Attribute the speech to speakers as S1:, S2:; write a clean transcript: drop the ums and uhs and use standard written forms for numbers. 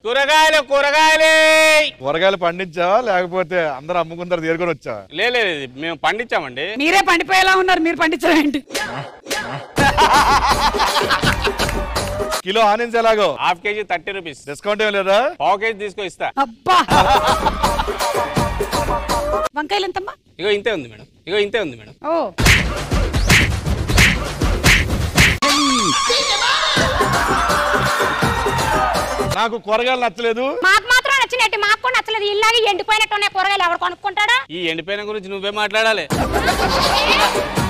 S1: కూరగాయలు
S2: కూరగాయలు పండించావా లేకపోతే అందరూ అమ్ముకుంటారు దేరుకొని వచ్చావా?
S1: లేదు మేము పండించామండి.
S3: మీరే పండిపోయేలా ఉన్నారు, మీరు పండించడం ఏంటి?
S2: కిలో ఆనియన్స్ ఎలాగో?
S1: Half KG 30 rupees.
S2: డిస్కౌంట్ ఏం లేదా?
S1: పావు కేజీ తీసుకో ఇస్తా.
S3: అబ్బా వంకాయలు ఎంతమ్మా?
S1: ఇగో ఇంతే ఉంది మేడం.
S3: ఓ
S2: నాకు కూరగాయలు నచ్చలేదు.
S4: మాకు మాత్రం నచ్చినట్టు, మాకు కూడా నచ్చలేదు. ఇలాగే ఎండిపోయినట్టు ఉన్నాయి కూరగాయలు, ఎవరు కొనుక్కుంటాడా?
S1: ఈ ఎండిపోయిన గురించి నువ్వే మాట్లాడాలి.